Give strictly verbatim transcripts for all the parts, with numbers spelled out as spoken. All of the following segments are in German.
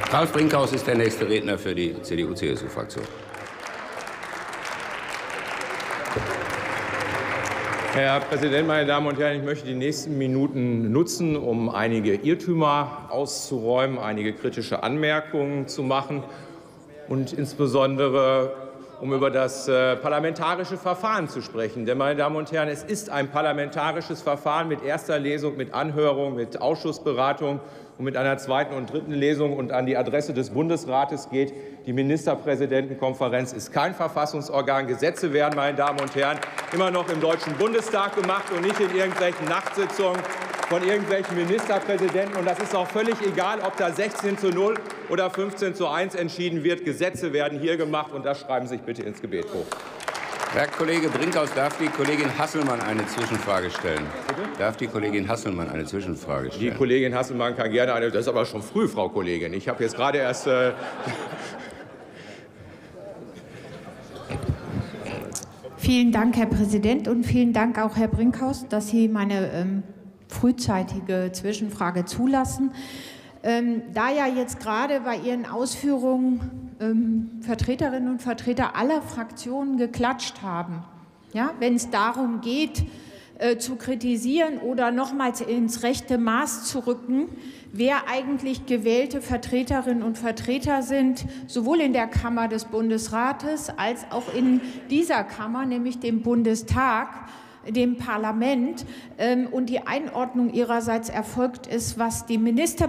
Ralf Brinkhaus ist der nächste Redner für die C D U C S U-Fraktion. Herr Präsident, meine Damen und Herren! Ich möchte die nächsten Minuten nutzen, um einige Irrtümer auszuräumen, einige kritische Anmerkungen zu machen und insbesondere um über das äh, parlamentarische Verfahren zu sprechen. Denn, meine Damen und Herren, es ist ein parlamentarisches Verfahren mit erster Lesung, mit Anhörung, mit Ausschussberatung und mit einer zweiten und dritten Lesung. Und an die Adresse des Bundesrates geht: Die Ministerpräsidentenkonferenz ist kein Verfassungsorgan. Gesetze werden, meine Damen und Herren, immer noch im Deutschen Bundestag gemacht und nicht in irgendwelchen Nachtsitzungen von irgendwelchen Ministerpräsidenten. Und das ist auch völlig egal, ob da sechzehn zu null oder fünfzehn zu eins entschieden wird. Gesetze werden hier gemacht, und das schreiben Sie sich bitte ins Gebet hoch. Herr Kollege Brinkhaus, darf die Kollegin Hasselmann eine Zwischenfrage stellen? Bitte? Darf die Kollegin Hasselmann eine Zwischenfrage stellen? Die Kollegin Hasselmann kann gerne eine. Das ist aber schon früh, Frau Kollegin. Ich habe jetzt gerade erst. Äh Vielen Dank, Herr Präsident, und vielen Dank auch, Herr Brinkhaus, dass Sie meine ähm, frühzeitige Zwischenfrage zulassen. Ähm, da ja jetzt gerade bei Ihren Ausführungen ähm, Vertreterinnen und Vertreter aller Fraktionen geklatscht haben, ja, wenn es darum geht, äh, zu kritisieren oder nochmals ins rechte Maß zu rücken, wer eigentlich gewählte Vertreterinnen und Vertreter sind, sowohl in der Kammer des Bundesrates als auch in dieser Kammer, nämlich dem Bundestag, dem Parlament, und die Einordnung ihrerseits erfolgt ist, was die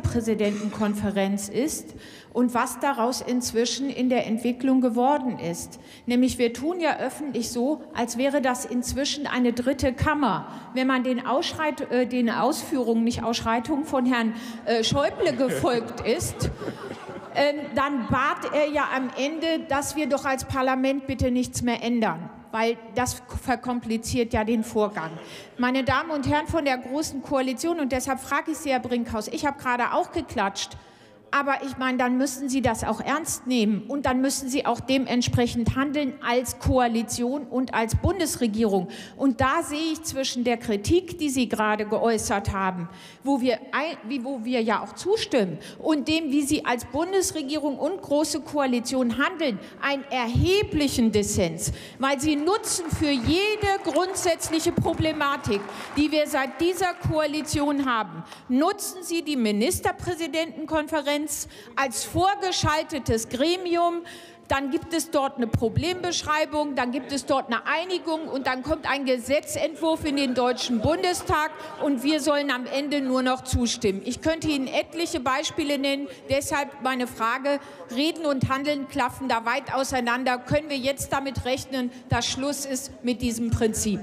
Ministerpräsidentenkonferenz ist und was daraus inzwischen in der Entwicklung geworden ist. Nämlich wir tun ja öffentlich so, als wäre das inzwischen eine dritte Kammer. Wenn man den, Ausschreit, äh, den Ausführungen, nicht Ausschreitungen von Herrn äh, Schäuble gefolgt ist, äh, dann bat er ja am Ende, dass wir doch als Parlament bitte nichts mehr ändern, weil das verkompliziert ja den Vorgang. Meine Damen und Herren von der Großen Koalition, und deshalb frage ich Sie, Herr Brinkhaus, ich habe gerade auch geklatscht, aber ich meine, dann müssen Sie das auch ernst nehmen und dann müssen Sie auch dementsprechend handeln als Koalition und als Bundesregierung. Und da sehe ich zwischen der Kritik, die Sie gerade geäußert haben, wo wir, wo wir ja auch zustimmen, und dem, wie Sie als Bundesregierung und Große Koalition handeln, einen erheblichen Dissens, weil Sie nutzen für jede grundsätzliche Problematik, die wir seit dieser Koalition haben, nutzen Sie die Ministerpräsidentenkonferenz als vorgeschaltetes Gremium. Dann gibt es dort eine Problembeschreibung, dann gibt es dort eine Einigung und dann kommt ein Gesetzentwurf in den Deutschen Bundestag und wir sollen am Ende nur noch zustimmen. Ich könnte Ihnen etliche Beispiele nennen, deshalb meine Frage: Reden und Handeln klaffen da weit auseinander. Können wir jetzt damit rechnen, dass Schluss ist mit diesem Prinzip?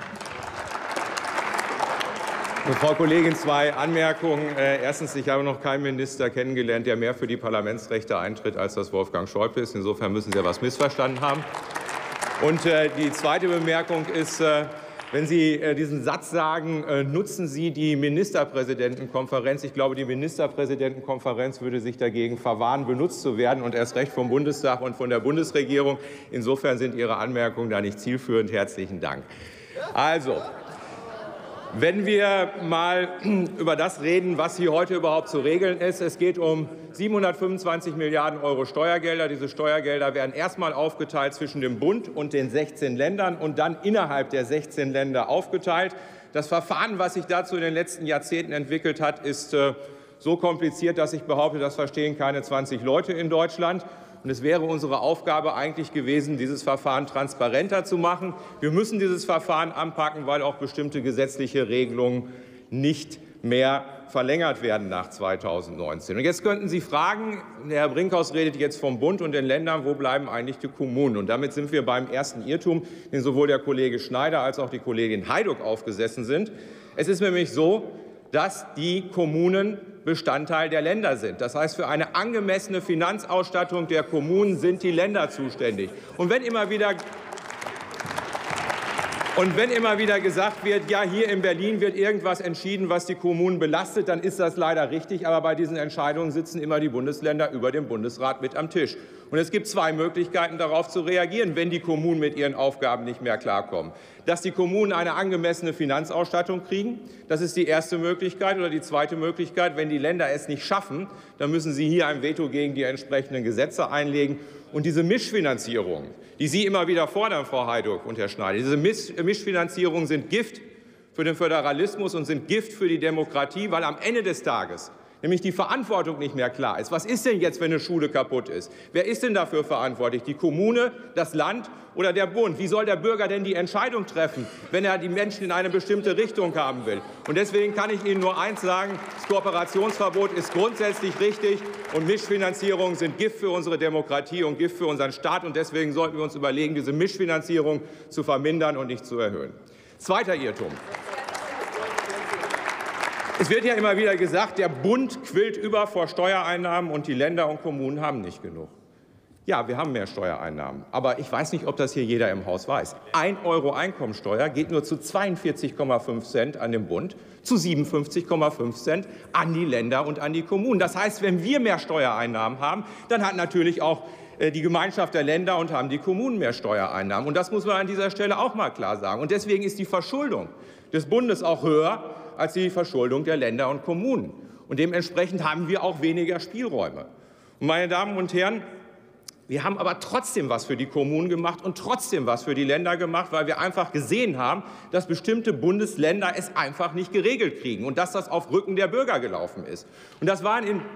Frau Kollegin, zwei Anmerkungen. Erstens, ich habe noch keinen Minister kennengelernt, der mehr für die Parlamentsrechte eintritt, als das Wolfgang Schäuble ist. Insofern müssen Sie ja etwas missverstanden haben. Und die zweite Bemerkung ist, wenn Sie diesen Satz sagen, nutzen Sie die Ministerpräsidentenkonferenz. Ich glaube, die Ministerpräsidentenkonferenz würde sich dagegen verwahren, benutzt zu werden, und erst recht vom Bundestag und von der Bundesregierung. Insofern sind Ihre Anmerkungen da nicht zielführend. Herzlichen Dank. Also, wenn wir mal über das reden, was hier heute überhaupt zu regeln ist: Es geht um siebenhundertfünfundzwanzig Milliarden Euro Steuergelder. Diese Steuergelder werden erstmal aufgeteilt zwischen dem Bund und den sechzehn Ländern und dann innerhalb der sechzehn Länder aufgeteilt. Das Verfahren, was sich dazu in den letzten Jahrzehnten entwickelt hat, ist so kompliziert, dass ich behaupte, das verstehen keine zwanzig Leute in Deutschland. Und es wäre unsere Aufgabe eigentlich gewesen, dieses Verfahren transparenter zu machen. Wir müssen dieses Verfahren anpacken, weil auch bestimmte gesetzliche Regelungen nicht mehr verlängert werden nach zweitausendneunzehn. Und jetzt könnten Sie fragen, Herr Brinkhaus redet jetzt vom Bund und den Ländern, wo bleiben eigentlich die Kommunen? Und damit sind wir beim ersten Irrtum, den sowohl der Kollege Schneider als auch die Kollegin Heiduck aufgesessen sind. Es ist nämlich so, dass die Kommunen Bestandteil der Länder sind. Das heißt, für eine angemessene Finanzausstattung der Kommunen sind die Länder zuständig. Und wenn immer wieder Und wenn immer wieder gesagt wird, ja, hier in Berlin wird irgendwas entschieden, was die Kommunen belastet, dann ist das leider richtig. Aber bei diesen Entscheidungen sitzen immer die Bundesländer über dem Bundesrat mit am Tisch. Und es gibt zwei Möglichkeiten, darauf zu reagieren, wenn die Kommunen mit ihren Aufgaben nicht mehr klarkommen. dass die Kommunen eine angemessene Finanzausstattung kriegen. Das ist die erste Möglichkeit. Oder die zweite Möglichkeit, wenn die Länder es nicht schaffen, dann müssen sie hier ein Veto gegen die entsprechenden Gesetze einlegen. Und diese Mischfinanzierung, die Sie immer wieder fordern, Frau Hajduk und Herr Schneider, diese Mischfinanzierungen sind Gift für den Föderalismus und sind Gift für die Demokratie, weil am Ende des Tages nämlich die Verantwortung nicht mehr klar ist. Was ist denn jetzt, wenn eine Schule kaputt ist? Wer ist denn dafür verantwortlich? Die Kommune, das Land oder der Bund? Wie soll der Bürger denn die Entscheidung treffen, wenn er die Menschen in eine bestimmte Richtung haben will? Und deswegen kann ich Ihnen nur eins sagen, das Kooperationsverbot ist grundsätzlich richtig und Mischfinanzierungen sind Gift für unsere Demokratie und Gift für unseren Staat. Und deswegen sollten wir uns überlegen, diese Mischfinanzierung zu vermindern und nicht zu erhöhen. Zweiter Irrtum. Es wird ja immer wieder gesagt, der Bund quillt über vor Steuereinnahmen und die Länder und Kommunen haben nicht genug. Ja, wir haben mehr Steuereinnahmen. Aber ich weiß nicht, ob das hier jeder im Haus weiß. Ein Euro Einkommensteuer geht nur zu zweiundvierzig Komma fünf Cent an den Bund, zu siebenundfünfzig Komma fünf Cent an die Länder und an die Kommunen. Das heißt, wenn wir mehr Steuereinnahmen haben, dann hat natürlich auch die Gemeinschaft der Länder und haben die Kommunen mehr Steuereinnahmen. Und das muss man an dieser Stelle auch mal klar sagen. Und deswegen ist die Verschuldung des Bundes auch höher als die Verschuldung der Länder und Kommunen. Und dementsprechend haben wir auch weniger Spielräume. Und meine Damen und Herren, wir haben aber trotzdem was für die Kommunen gemacht und trotzdem was für die Länder gemacht, weil wir einfach gesehen haben, dass bestimmte Bundesländer es einfach nicht geregelt kriegen und dass das auf Rücken der Bürger gelaufen ist. Und das waren in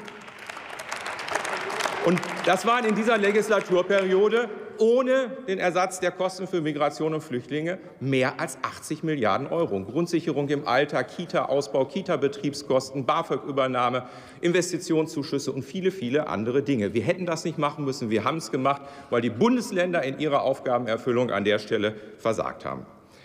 Und das waren in dieser Legislaturperiode ohne den Ersatz der Kosten für Migration und Flüchtlinge mehr als achtzig Milliarden Euro. Grundsicherung im Alter, Kita-Ausbau, Kita-Betriebskosten, BAföG-Übernahme, Investitionszuschüsse und viele, viele andere Dinge. Wir hätten das nicht machen müssen. Wir haben es gemacht, weil die Bundesländer in ihrer Aufgabenerfüllung an der Stelle versagt haben.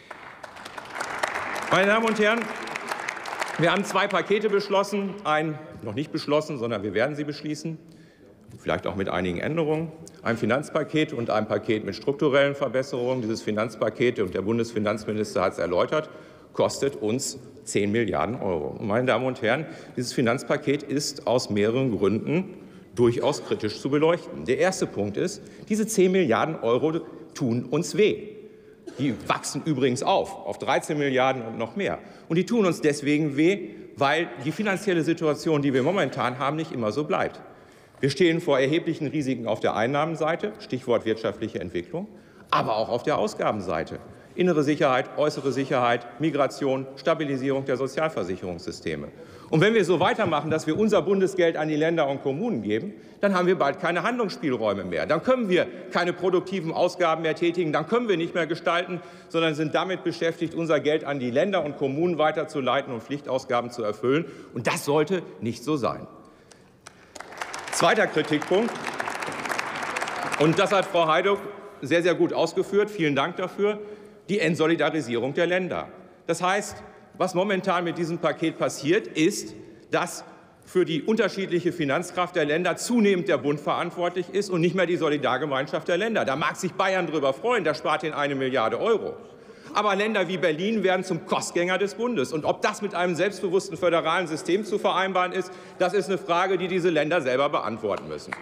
Meine Damen und Herren, wir haben zwei Pakete beschlossen. Ein noch nicht beschlossen, sondern wir werden sie beschließen. Vielleicht auch mit einigen Änderungen, ein Finanzpaket und ein Paket mit strukturellen Verbesserungen. Dieses Finanzpaket, und der Bundesfinanzminister hat es erläutert, kostet uns zehn Milliarden Euro. Und meine Damen und Herren, dieses Finanzpaket ist aus mehreren Gründen durchaus kritisch zu beleuchten. Der erste Punkt ist, diese zehn Milliarden Euro tun uns weh. Die wachsen übrigens auf, auf dreizehn Milliarden und noch mehr. Und die tun uns deswegen weh, weil die finanzielle Situation, die wir momentan haben, nicht immer so bleibt. Wir stehen vor erheblichen Risiken auf der Einnahmenseite, Stichwort wirtschaftliche Entwicklung, aber auch auf der Ausgabenseite. Innere Sicherheit, äußere Sicherheit, Migration, Stabilisierung der Sozialversicherungssysteme. Und wenn wir so weitermachen, dass wir unser Bundesgeld an die Länder und Kommunen geben, dann haben wir bald keine Handlungsspielräume mehr. Dann können wir keine produktiven Ausgaben mehr tätigen, dann können wir nicht mehr gestalten, sondern sind damit beschäftigt, unser Geld an die Länder und Kommunen weiterzuleiten und Pflichtausgaben zu erfüllen. Und das sollte nicht so sein. Zweiter Kritikpunkt, und das hat Frau Hajduk sehr, sehr gut ausgeführt, vielen Dank dafür, die Entsolidarisierung der Länder. Das heißt, was momentan mit diesem Paket passiert, ist, dass für die unterschiedliche Finanzkraft der Länder zunehmend der Bund verantwortlich ist und nicht mehr die Solidargemeinschaft der Länder. Da mag sich Bayern darüber freuen, da spart ihn eine Milliarde Euro. Aber Länder wie Berlin werden zum Kostgänger des Bundes. Und ob das mit einem selbstbewussten föderalen System zu vereinbaren ist, das ist eine Frage, die diese Länder selber beantworten müssen.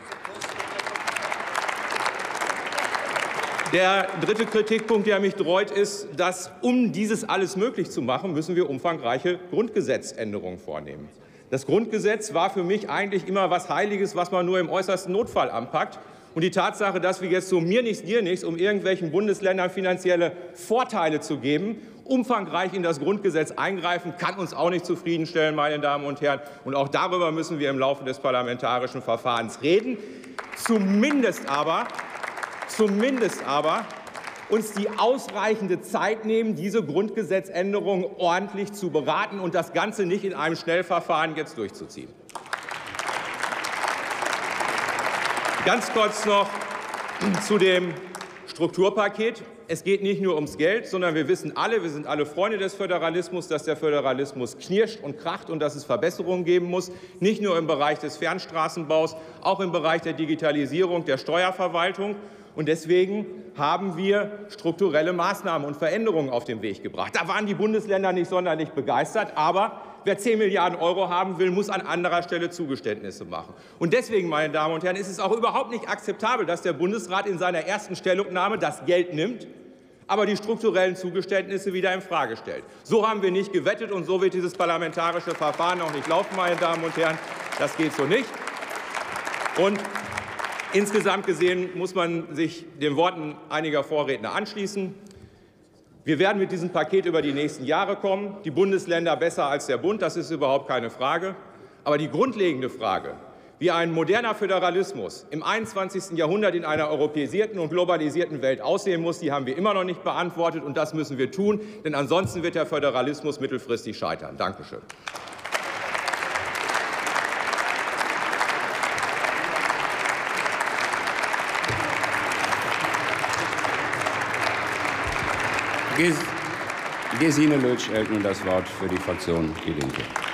Der dritte Kritikpunkt, der mich dreut, ist, dass, um dieses alles möglich zu machen, müssen wir umfangreiche Grundgesetzänderungen vornehmen. Das Grundgesetz war für mich eigentlich immer was Heiliges, was man nur im äußersten Notfall anpackt. Und die Tatsache, dass wir jetzt so mir nichts, dir nichts, um irgendwelchen Bundesländern finanzielle Vorteile zu geben, umfangreich in das Grundgesetz eingreifen, kann uns auch nicht zufriedenstellen, meine Damen und Herren. Und auch darüber müssen wir im Laufe des parlamentarischen Verfahrens reden. Zumindest aber, zumindest aber uns die ausreichende Zeit nehmen, diese Grundgesetzänderung ordentlich zu beraten und das Ganze nicht in einem Schnellverfahren jetzt durchzuziehen. Ganz kurz noch zu dem Strukturpaket. Es geht nicht nur ums Geld, sondern wir wissen alle, wir sind alle Freunde des Föderalismus, dass der Föderalismus knirscht und kracht und dass es Verbesserungen geben muss, nicht nur im Bereich des Fernstraßenbaus, auch im Bereich der Digitalisierung, der Steuerverwaltung. Und deswegen haben wir strukturelle Maßnahmen und Veränderungen auf den Weg gebracht. Da waren die Bundesländer nicht sonderlich begeistert, aber wer zehn Milliarden Euro haben will, muss an anderer Stelle Zugeständnisse machen. Und deswegen, meine Damen und Herren, ist es auch überhaupt nicht akzeptabel, dass der Bundesrat in seiner ersten Stellungnahme das Geld nimmt aber die strukturellen Zugeständnisse wieder in Frage stellt. So haben wir nicht gewettet, und so wird dieses parlamentarische Verfahren auch nicht laufen, meine Damen und Herren. Das geht so nicht. Und insgesamt gesehen muss man sich den Worten einiger Vorredner anschließen. Wir werden mit diesem Paket über die nächsten Jahre kommen. Die Bundesländer besser als der Bund, das ist überhaupt keine Frage. Aber die grundlegende Frage, wie ein moderner Föderalismus im einundzwanzigsten Jahrhundert in einer europäisierten und globalisierten Welt aussehen muss, die haben wir immer noch nicht beantwortet. Und das müssen wir tun, denn ansonsten wird der Föderalismus mittelfristig scheitern. Danke schön. Gesine Lötsch erhält nun das Wort für die Fraktion Die Linke.